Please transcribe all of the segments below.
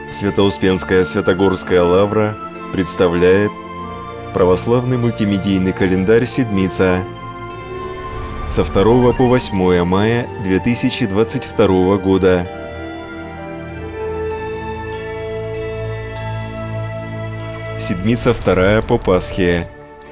Свято-Успенская Святогорская лавра представляет православный мультимедийный календарь «Седмица» со 2 по 8 мая 2022 года. Седмица 2 по Пасхе.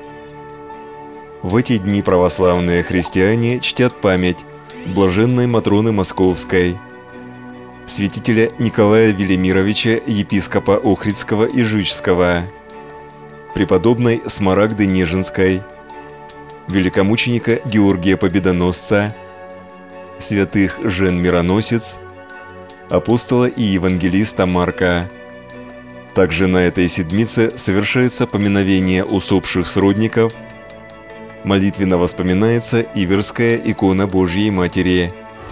В эти дни православные христиане чтят память блаженной Матроны Московской, святителя Николая Велимировича, епископа Охридского и Жичского, преподобной Смарагды Нежинской, великомученика Георгия Победоносца, святых Жен Мироносец, апостола и евангелиста Марка. Также на этой седмице совершается поминовение усопших сродников, молитвенно воспоминается Иверская икона Божьей Матери.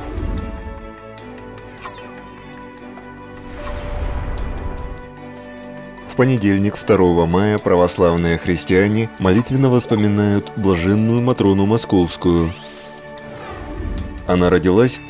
В понедельник, 2 мая, православные христиане молитвенно воспоминают блаженную Матрону Московскую. Она родилась в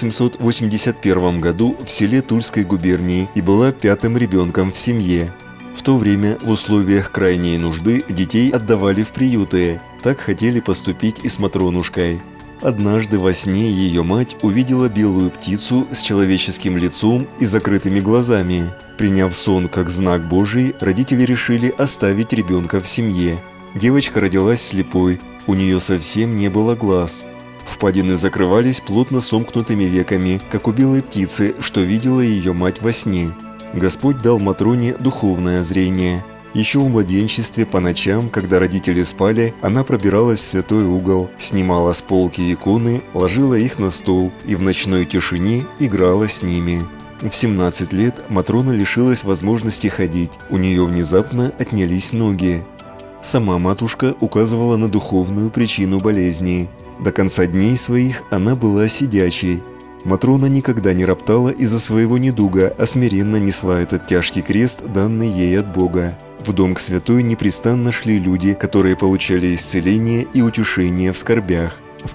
1881 году в селе Тульской губернии и была 5-м ребенком в семье. В то время в условиях крайней нужды детей отдавали в приюты. Так хотели поступить и с Матронушкой. Однажды во сне ее мать увидела белую птицу с человеческим лицом и закрытыми глазами. Приняв сон как знак Божий, родители решили оставить ребенка в семье. Девочка родилась слепой, у нее совсем не было глаз. Впадины закрывались плотно сомкнутыми веками, как у белой птицы, что видела ее мать во сне. Господь дал Матроне духовное зрение. Еще в младенчестве по ночам, когда родители спали, она пробиралась в святой угол, снимала с полки иконы, ложила их на стол и в ночной тишине играла с ними. В 17 лет Матрона лишилась возможности ходить, у нее внезапно отнялись ноги. Сама матушка указывала на духовную причину болезни. До конца дней своих она была сидячей. Матрона никогда не роптала из-за своего недуга, а смиренно несла этот тяжкий крест, данный ей от Бога. В дом к святой непрестанно шли люди, которые получали исцеление и утешение в скорбях. В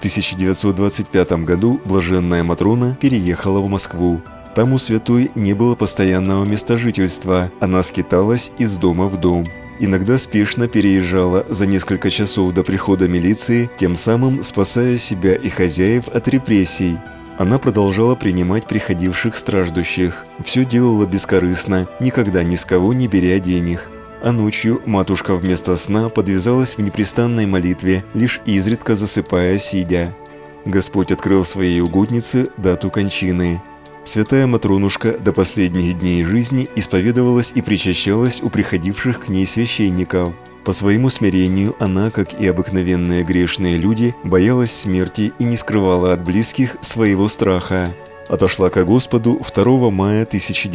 1925 году блаженная Матрона переехала в Москву. Там у святой не было постоянного места жительства, она скиталась из дома в дом. Иногда спешно переезжала за несколько часов до прихода милиции, тем самым спасая себя и хозяев от репрессий. Она продолжала принимать приходивших страждущих. Все делала бескорыстно, никогда ни с кого не беря денег. А ночью матушка вместо сна подвязалась в непрестанной молитве, лишь изредка засыпая сидя. Господь открыл своей угоднице дату кончины. Святая Матронушка до последних дней жизни исповедовалась и причащалась у приходивших к ней священников. По своему смирению она, как и обыкновенные грешные люди, боялась смерти и не скрывала от близких своего страха. Отошла ко Господу 2 мая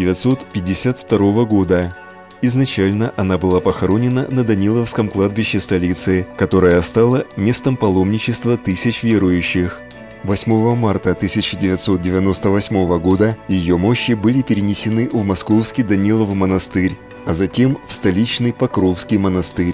1952 года. Изначально она была похоронена на Даниловском кладбище столицы, которое стало местом паломничества тысяч верующих. 8 марта 1998 года ее мощи были перенесены в московский Данилов монастырь, а затем в столичный Покровский монастырь.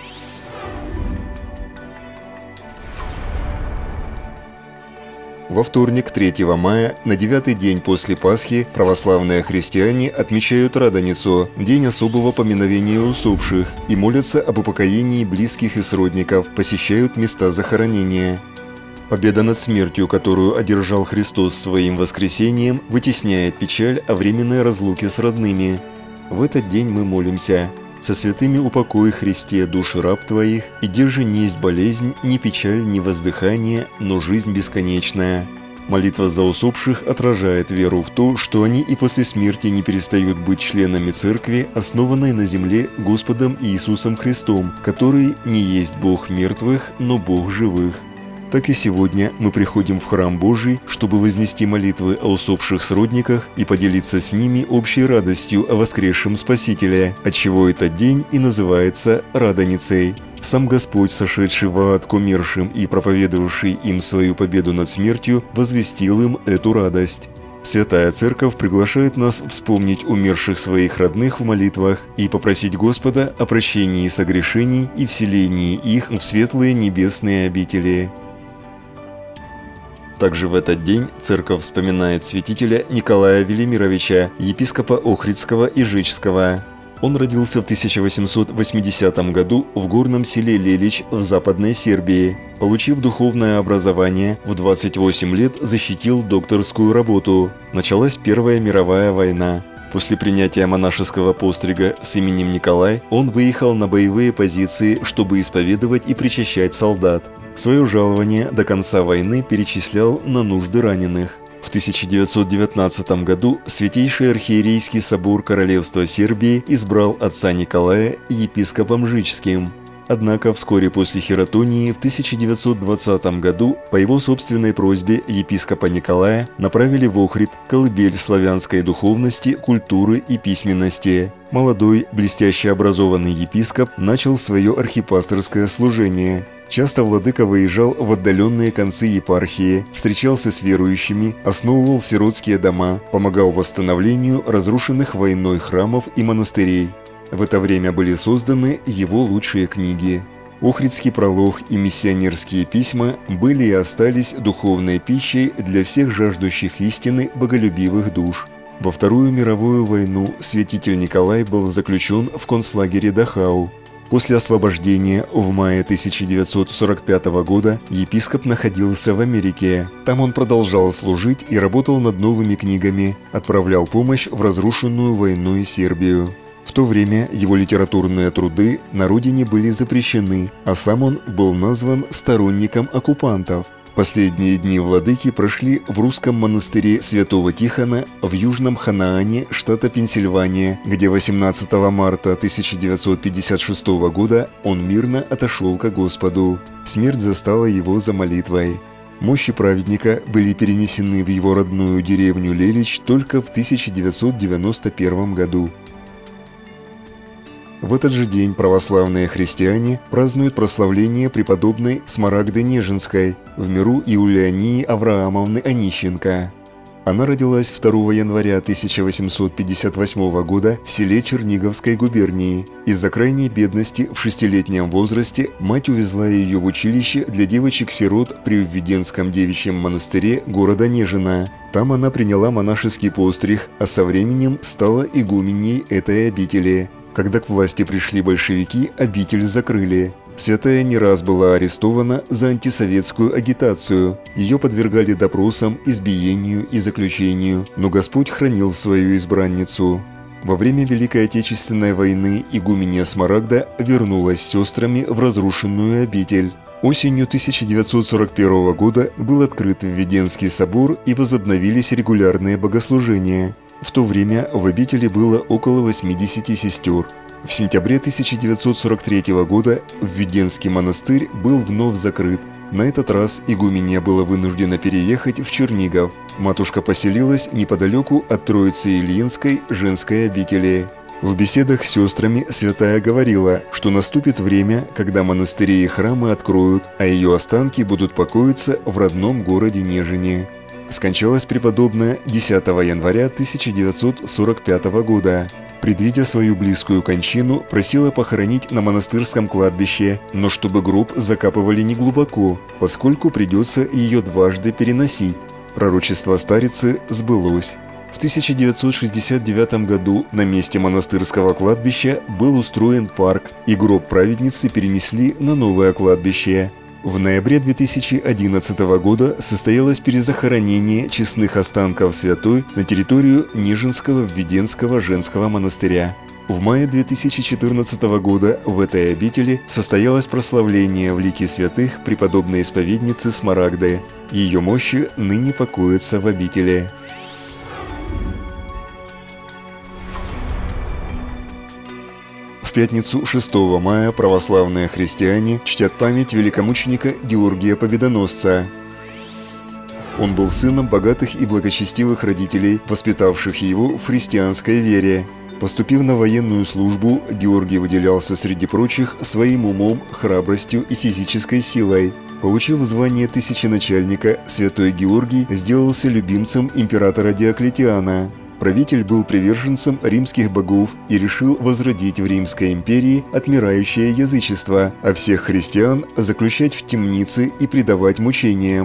Во вторник, 3 мая, на 9-й день после Пасхи, православные христиане отмечают Радоницу, день особого поминовения усопших, и молятся об упокоении близких и сродников, посещают места захоронения. Победа над смертью, которую одержал Христос своим воскресением, вытесняет печаль о временной разлуке с родными. В этот день мы молимся: «Со святыми упокой, Христе, души раб Твоих, и держи несть болезнь, ни печаль, ни воздыхание, но жизнь бесконечная». Молитва за усопших отражает веру в то, что они и после смерти не перестают быть членами Церкви, основанной на земле Господом Иисусом Христом, который не есть Бог мертвых, но Бог живых. Так и сегодня мы приходим в храм Божий, чтобы вознести молитвы о усопших сродниках и поделиться с ними общей радостью о воскресшем Спасителе, отчего этот день и называется Радоницей. Сам Господь, сошедший в ад к умершим и проповедовавший им свою победу над смертью, возвестил им эту радость. Святая Церковь приглашает нас вспомнить умерших своих родных в молитвах и попросить Господа о прощении согрешений и вселении их в светлые небесные обители. Также в этот день церковь вспоминает святителя Николая Велимировича, епископа Охридского и Жичского. Он родился в 1880 году в горном селе Лелич в Западной Сербии. Получив духовное образование, в 28 лет защитил докторскую работу. Началась Первая мировая война. После принятия монашеского пострига с именем Николай он выехал на боевые позиции, чтобы исповедовать и причащать солдат. Свое жалование до конца войны перечислял на нужды раненых. В 1919 году Святейший Архиерейский собор Королевства Сербии избрал отца Николая епископом Жичским. Однако вскоре после хератонии в 1920 году по его собственной просьбе епископа Николая направили в Охрид, колыбель славянской духовности, культуры и письменности. Молодой, блестяще образованный епископ начал свое архипасторское служение. Часто владыка выезжал в отдаленные концы епархии, встречался с верующими, основывал сиротские дома, помогал восстановлению разрушенных войной храмов и монастырей. В это время были созданы его лучшие книги. Охридский пролог и миссионерские письма были и остались духовной пищей для всех жаждущих истины боголюбивых душ. Во Вторую мировую войну святитель Николай был заключен в концлагере Дахау. После освобождения в мае 1945 года епископ находился в Америке. Там он продолжал служить и работал над новыми книгами, отправлял помощь в разрушенную войной Сербию. В то время его литературные труды на родине были запрещены, а сам он был назван сторонником оккупантов. Последние дни владыки прошли в русском монастыре Святого Тихона в Южном Ханаане, штата Пенсильвания, где 18 марта 1956 года он мирно отошел ко Господу. Смерть застала его за молитвой. Мощи праведника были перенесены в его родную деревню Лелич только в 1991 году. В этот же день православные христиане празднуют прославление преподобной Смарагды Нежинской, в миру Иулиании Авраамовны Онищенко. Она родилась 2 января 1858 года в селе Черниговской губернии. Из-за крайней бедности в 6-летнем возрасте мать увезла ее в училище для девочек-сирот при Введенском девичьем монастыре города Нежина. Там она приняла монашеский постриг, а со временем стала игуменей этой обители. Когда к власти пришли большевики, обитель закрыли. Святая не раз была арестована за антисоветскую агитацию. Ее подвергали допросам, избиению и заключению, но Господь хранил свою избранницу. Во время Великой Отечественной войны игуменья Смарагда вернулась с сестрами в разрушенную обитель. Осенью 1941 года был открыт Введенский собор и возобновились регулярные богослужения. В то время в обители было около 80 сестер. В сентябре 1943 года Введенский монастырь был вновь закрыт. На этот раз игуменья была вынуждена переехать в Чернигов. Матушка поселилась неподалеку от Троицы-Ильинской женской обители. В беседах с сестрами святая говорила, что наступит время, когда монастыри и храмы откроют, а ее останки будут покоиться в родном городе Нежине. Скончалась преподобная 10 января 1945 года. Предвидя свою близкую кончину, просила похоронить на монастырском кладбище, но чтобы гроб закапывали неглубоко, поскольку придется ее дважды переносить. Пророчество старицы сбылось. В 1969 году на месте монастырского кладбища был устроен парк, и гроб праведницы перенесли на новое кладбище. В ноябре 2011 года состоялось перезахоронение честных останков святой на территорию Нежинского Введенского женского монастыря. В мае 2014 года в этой обители состоялось прославление в лике святых преподобной исповедницы Смарагды. Ее мощи ныне покоятся в обители. В пятницу 6 мая православные христиане чтят память великомученика Георгия Победоносца. Он был сыном богатых и благочестивых родителей, воспитавших его в христианской вере. Поступив на военную службу, Георгий выделялся среди прочих своим умом, храбростью и физической силой. Получив звание тысяченачальника, святой Георгий сделался любимцем императора Диоклетиана. Правитель был приверженцем римских богов и решил возродить в Римской империи отмирающее язычество, а всех христиан заключать в темницы и предавать мучениям.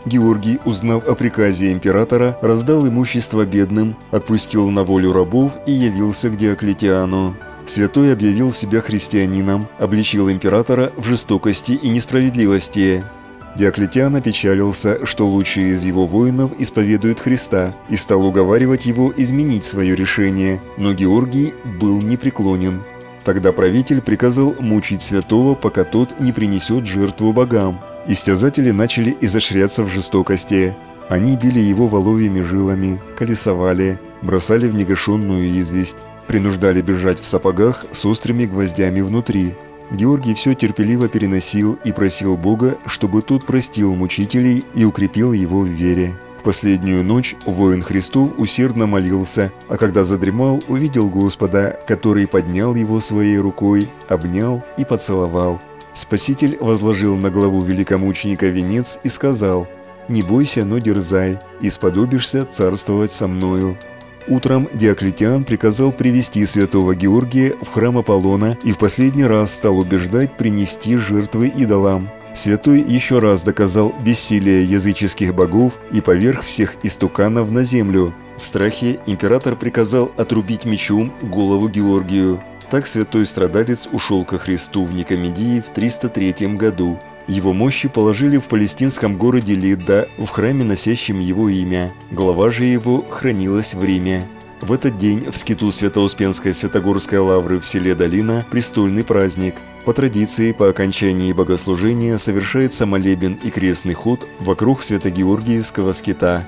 Георгий, узнав о приказе императора, раздал имущество бедным, отпустил на волю рабов и явился к Диоклетиану. Святой объявил себя христианином, обличил императора в жестокости и несправедливости. Диоклетиан опечалился, что лучшие из его воинов исповедуют Христа, и стал уговаривать его изменить свое решение, но Георгий был непреклонен. Тогда правитель приказал мучить святого, пока тот не принесет жертву богам. Истязатели начали изощряться в жестокости. Они били его воловьими жилами, колесовали, бросали в негашенную известь, принуждали бежать в сапогах с острыми гвоздями внутри. Георгий все терпеливо переносил и просил Бога, чтобы тот простил мучителей и укрепил его в вере. В последнюю ночь воин Христов усердно молился, а когда задремал, увидел Господа, который поднял его своей рукой, обнял и поцеловал. Спаситель возложил на главу великомученика венец и сказал: «Не бойся, но дерзай, и сподобишься царствовать со мною». Утром Диоклетиан приказал привести святого Георгия в храм Аполлона и в последний раз стал убеждать принести жертвы идолам. Святой еще раз доказал бессилие языческих богов и поверг всех истуканов на землю. В страхе император приказал отрубить мечом голову Георгию. Так святой страдалец ушел ко Христу в Никомедии в 303 году. Его мощи положили в палестинском городе Лидда, в храме, носящем его имя. Голова же его хранилась в Риме. В этот день в скиту Свято-Успенской Святогорской лавры в селе Долина престольный праздник. По традиции, по окончании богослужения совершается молебен и крестный ход вокруг Свято-Георгиевского скита.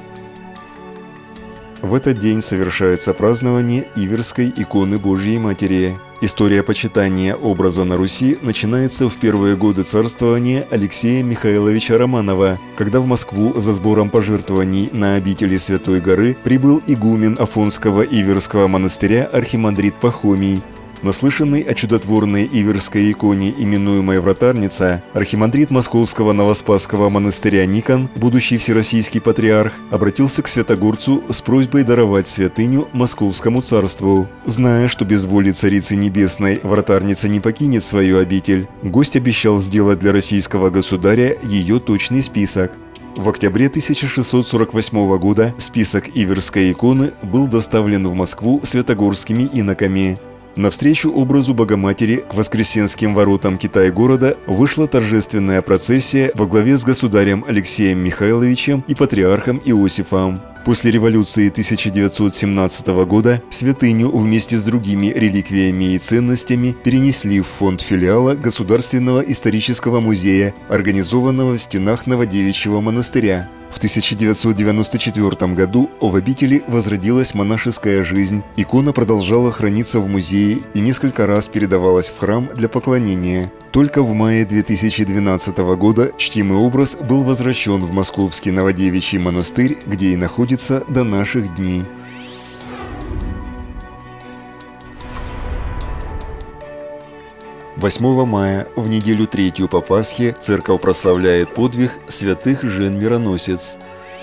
В этот день совершается празднование Иверской иконы Божьей Матери. История почитания образа на Руси начинается в первые годы царствования Алексея Михайловича Романова, когда в Москву за сбором пожертвований на обители Святой горы прибыл игумен Афонского Иверского монастыря архимандрит Пахомий. Наслышанный о чудотворной Иверской иконе, именуемой Вратарница, архимандрит Московского Новоспасского монастыря Никон, будущий всероссийский патриарх, обратился к святогорцу с просьбой даровать святыню Московскому царству. Зная, что без воли Царицы Небесной Вратарница не покинет свою обитель, гость обещал сделать для российского государя ее точный список. В октябре 1648 года список Иверской иконы был доставлен в Москву святогорскими иноками. Навстречу образу Богоматери к Воскресенским воротам Китай-города вышла торжественная процессия во главе с государем Алексеем Михайловичем и патриархом Иосифом. После революции 1917 года святыню вместе с другими реликвиями и ценностями перенесли в фонд филиала Государственного исторического музея, организованного в стенах Новодевичьего монастыря. В 1994 году в обители возродилась монашеская жизнь, икона продолжала храниться в музее и несколько раз передавалась в храм для поклонения. Только в мае 2012 года чтимый образ был возвращен в Московский Новодевичий монастырь, где и находится до наших дней. 8 мая, в неделю третью по Пасхе, церковь прославляет подвиг святых жен-мироносец.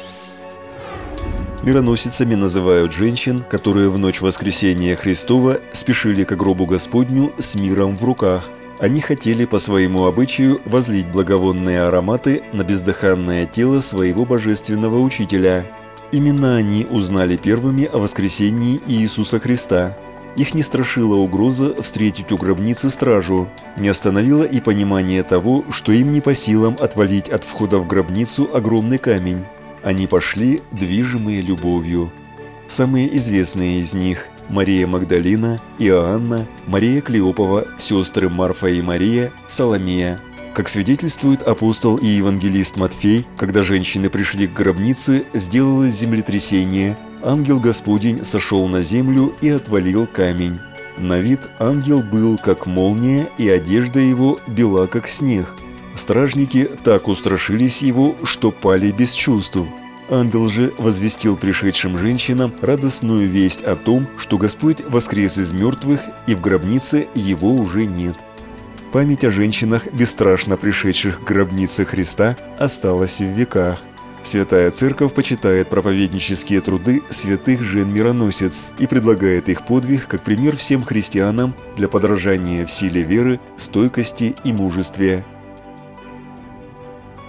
Мироносицами называют женщин, которые в ночь Воскресения Христова спешили к гробу Господню с миром в руках. Они хотели по своему обычаю возлить благовонные ароматы на бездыханное тело своего божественного учителя. Именно они узнали первыми о воскресении Иисуса Христа. Их не страшила угроза встретить у гробницы стражу, не остановило и понимание того, что им не по силам отвалить от входа в гробницу огромный камень. Они пошли, движимые любовью. Самые известные из них – Мария Магдалина, Иоанна, Мария Клеопова, сестры Марфа и Мария, Соломея. Как свидетельствует апостол и евангелист Матфей, когда женщины пришли к гробнице, сделалось землетрясение. Ангел Господень сошел на землю и отвалил камень. На вид ангел был как молния, и одежда его бела как снег. Стражники так устрашились его, что пали без чувств. Ангел же возвестил пришедшим женщинам радостную весть о том, что Господь воскрес из мертвых, и в гробнице его уже нет. Память о женщинах, бесстрашно пришедших к гробнице Христа, осталась в веках. Святая Церковь почитает проповеднические труды святых жен-мироносец и предлагает их подвиг как пример всем христианам для подражания в силе веры, стойкости и мужестве.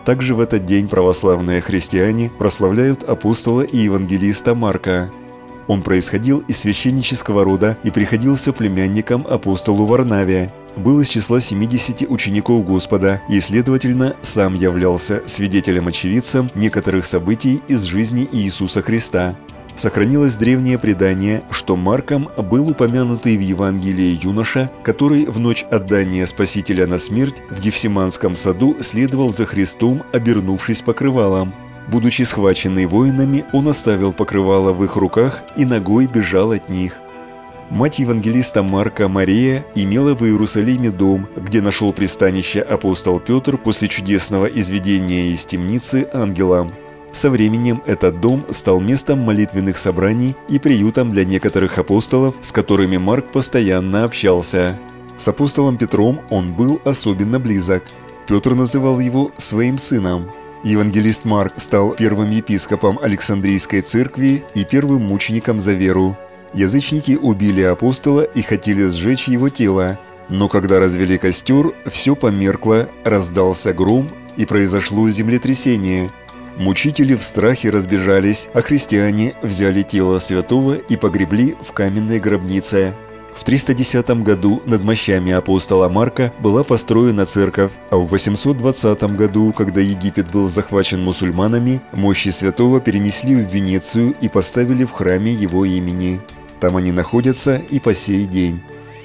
Также в этот день православные христиане прославляют апостола и евангелиста Марка. Он происходил из священнического рода и приходился племянником апостолу Варнаве. Был из числа 70 учеников Господа и, следовательно, сам являлся свидетелем-очевидцем некоторых событий из жизни Иисуса Христа. Сохранилось древнее предание, что Марком был упомянутый в Евангелии юноша, который в ночь отдания Спасителя на смерть в Гефсиманском саду следовал за Христом, обернувшись покрывалом. Будучи схваченный воинами, он оставил покрывало в их руках и ногой бежал от них. Мать евангелиста Марка, Мария, имела в Иерусалиме дом, где нашел пристанище апостол Петр после чудесного изведения из темницы ангелом. Со временем этот дом стал местом молитвенных собраний и приютом для некоторых апостолов, с которыми Марк постоянно общался. С апостолом Петром он был особенно близок. Петр называл его своим сыном. Евангелист Марк стал первым епископом Александрийской церкви и первым мучеником за веру. Язычники убили апостола и хотели сжечь его тело. Но когда развели костер, все померкло, раздался гром и произошло землетрясение. Мучители в страхе разбежались, а христиане взяли тело святого и погребли в каменной гробнице. В 310 году над мощами апостола Марка была построена церковь, а в 820 году, когда Египет был захвачен мусульманами, мощи святого перенесли в Венецию и поставили в храме его имени. Там они находятся и по сей день.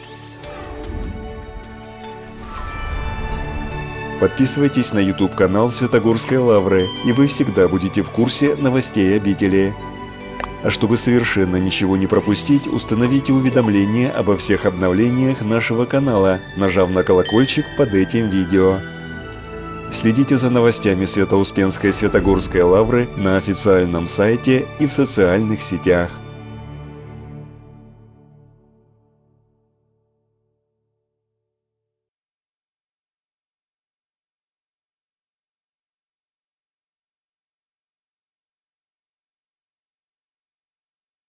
Подписывайтесь на YouTube-канал Святогорской Лавры, и вы всегда будете в курсе новостей обители. А чтобы совершенно ничего не пропустить, установите уведомления обо всех обновлениях нашего канала, нажав на колокольчик под этим видео. Следите за новостями Свято-Успенской Святогорской Лавры на официальном сайте и в социальных сетях.